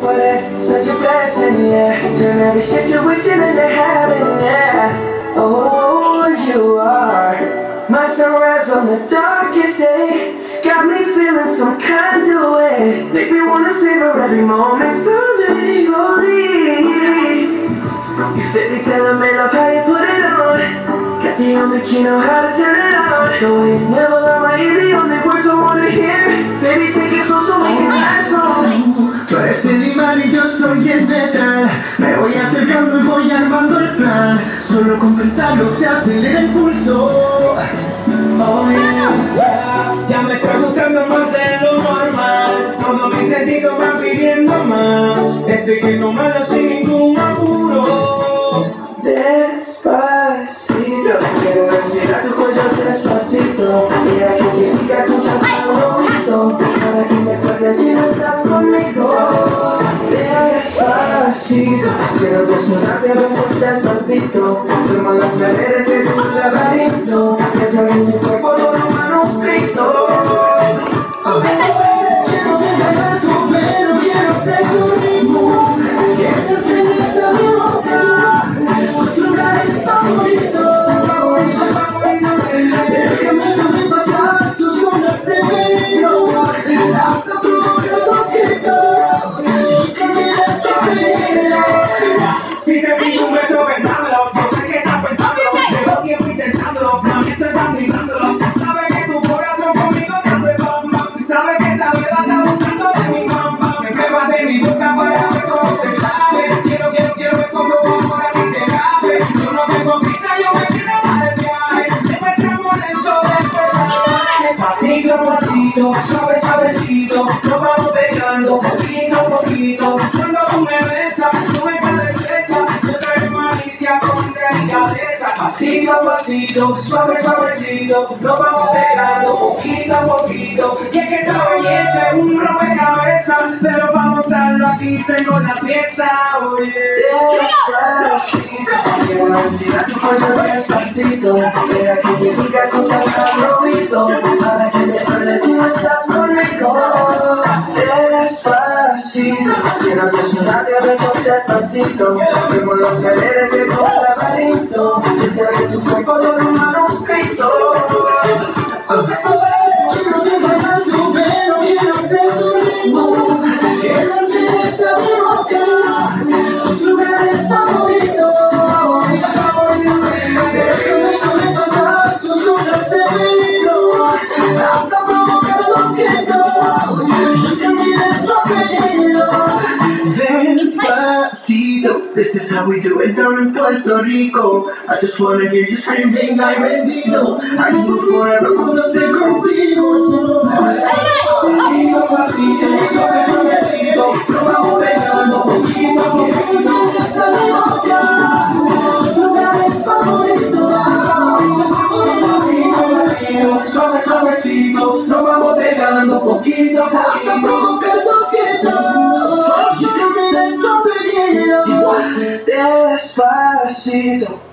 Put it, such a blessing, yeah. Turn every situation into heaven, yeah. Oh, you are my sunrise on the darkest day. Got me feeling some kind of way. Make me wanna savor every moment slowly, slowly. You fit me, telling me love how you put it on. Got the only key, know how to turn it on. The way you never lie, my ear, the only words I wanna hear. Baby, take it slow so we can dance home. Tú eres el imán y yo soy el metal. Me voy acercando y voy armando el plan. Solo con pensarlo se acelera el pulso. Oh yeah, ya me está gustando más de lo normal. Todos mis sentidos van pidiendo más. Estoy que tomarlo sin ningún apuro. Despacito, quiero respirar tu cuello despacito. Mira que te diga cosas al oído, para que me acuerdes si no estás conmigo. Despacito, quiero desnudarte a besos despacito. Firma las paredes de tu laberinto, que se en tu cuerpo todo un manuscrito. Quiero que bailar tu pelo, quiero ser tu ritmo. Que te enseñes a mi boca tus lugares favoritos. Déjame pasar tus olas de peligro. Hasta provocar tus gritos y que me des tu peligro. Si te pido un beso, pensándolo. No sé qué estás pensando. Llevo tiempo intentándolo. Mami, estoy gritándolo. Sabes que tu corazón conmigo te hace bam bam. Sabes que esa verdad está buscando de mi bam bam. Me pruebas de mi boca para ver cómo te sabe. Quiero ver cómo por aquí te cabe. Yo no tengo prisa, yo me quiero dar el viaje. Empezamos lento, después pasito a pasito, suave suavecito. Nos vamos pegando poquito a poquito. Cuando tú me besas, tú me das destreza. Yo traigo malicia con delicadeza. Pasito a pasito, suave suavecito. Nos vamos pegando poquito a poquito. Y es que esta belleza es un rompecabezas, pero para montarlo aquí tengo la pieza. Oye, Despacito, quiero respirar tu cuello despacito. Mira que te diga cosas al oído, para que me acuerdes si no estás conmigo. Despacito, quiero desnudarte a besos despacito. Firmo las paredes de tu laberinto, que sea que tu cuerpo todo un manuscrito. quiero que bailar tu pelo, quiero ser tu ritmo. Que la enseñes a mi boca tus lugares favoritos. Déjame pasar tus olas de peligro. Hasta provocar tus gritos y que me des tu apellido. Despacito, this is how we do it down in Puerto Rico. I just wanna hear you screaming, ay bendito. I can move forever cuando esté contigo. Pasito a pasito, suave suavecito. Nos vamos pegando poquito a poquito. Hasta mi boca tus lugares favoritos. Pasito a pasito, suave suavecito. Nos vamos pegando poquito a poquito. Hasta provocar tus gritos y que me des tu apellido. Despacito.